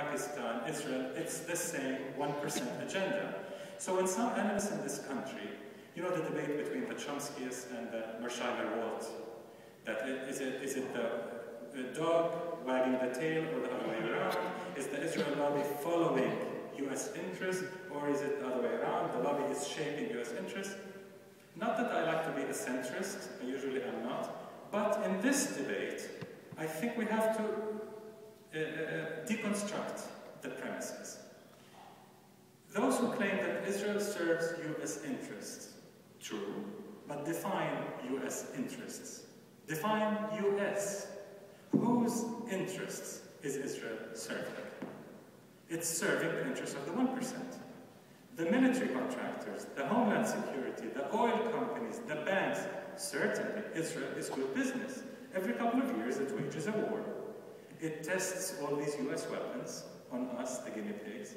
Pakistan, Israel, it's the same 1% agenda. So when some analysts in this country, you know the debate between the Chomskys and the Mersheimer-Walt, that is it the dog wagging the tail or the other way around? Is the Israel lobby following US interests, or is it the other way around? The lobby is shaping US interests. Not that I like to be a centrist, I usually am not, but in this debate, I think we have to deconstruct the premises. Those who claim that Israel serves US interests, true, but define US interests. Define US. Whose interests is Israel serving? It's serving the interests of the 1%. The military contractors, the homeland security, the oil companies, the banks, certainly Israel is good business. Every couple of years it wages a war. It tests all these US weapons on us, the guinea pigs.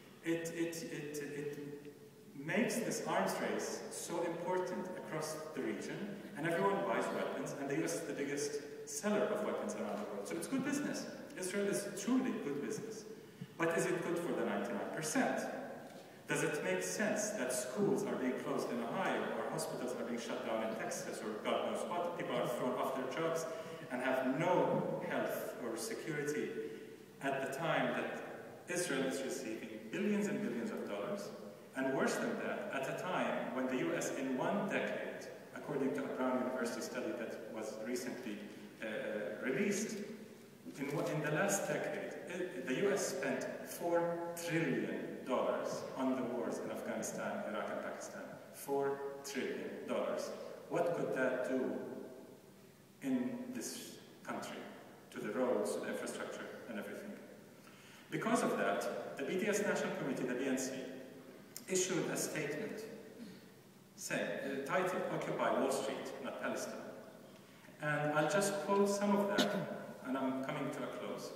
It makes this arms race so important across the region, and everyone buys weapons, and the US is the biggest seller of weapons around the world. So it's good business. Israel is truly good business. But is it good for the 99%? Does it make sense that schools are being closed in Ohio, or hospitals are being shut down in Texas, or God knows what? People are thrown off their jobs and have no health or security at the time that Israel is receiving billions and billions of dollars, and worse than that, at a time when the US in one decade, according to a Brown University study that was recently released, in the last decade, the US spent $4 trillion on the wars in Afghanistan, Iraq, and Pakistan. $4 trillion. What could that do in this country, to the roads, to the infrastructure, and everything? Because of that, the BDS National Committee, the BNC, issued a statement titled Occupy Wall Street, not Palestine. And I'll just quote some of that, and I'm coming to a close.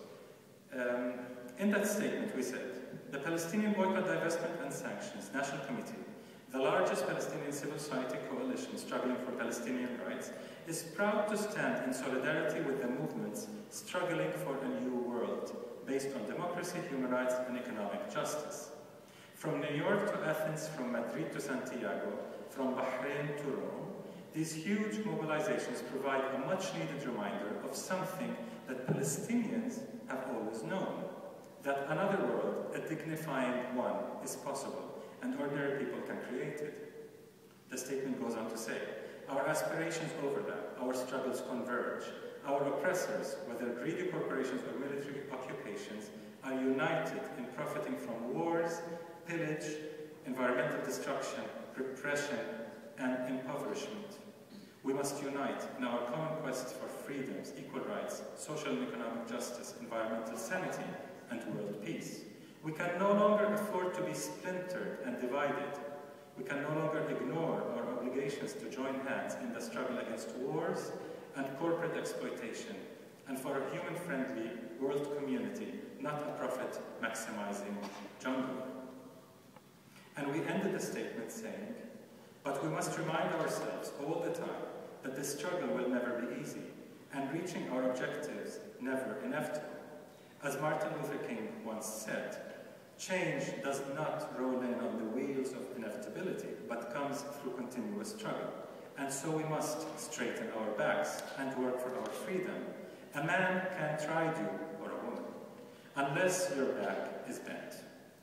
In that statement, we said, the Palestinian Boycott, Divestment and Sanctions National Committee, the largest Palestinian civil society coalition struggling for Palestinian rights, is proud to stand in solidarity with the movements struggling for a new world based on democracy, human rights, and economic justice. From New York to Athens, from Madrid to Santiago, from Bahrain to Rome, these huge mobilizations provide a much-needed reminder of something that Palestinians have always known, that another world, a dignifying one, is possible, and ordinary people can create it. The statement goes on to say, our aspirations overlap, our struggles converge, our oppressors, whether greedy corporations or military occupations, are united in profiting from wars, pillage, environmental destruction, repression, and impoverishment. We must unite in our common quest for freedoms, equal rights, social and economic justice, environmental sanity, and world peace. We can no longer afford to be splintered and divided. We can no longer ignore our obligations to join hands in the struggle against wars and corporate exploitation, and for a human-friendly world community, not a profit-maximizing jungle. And we ended the statement saying, but we must remind ourselves all the time that the struggle will never be easy, and reaching our objectives never inevitable. As Martin Luther King once said, change does not roll in on the wheels of inevitability, but comes through continuous struggle. And so we must straighten our backs and work for our freedom. A man can't ride you, or a woman, unless your back is bent.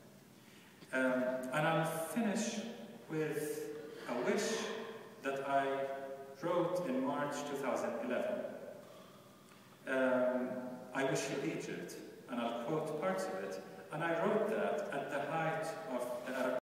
And I'll finish with a wish that I wrote in March 2011. I wish you Egypt, and I'll quote parts of it. And I wrote that at the height of the Arab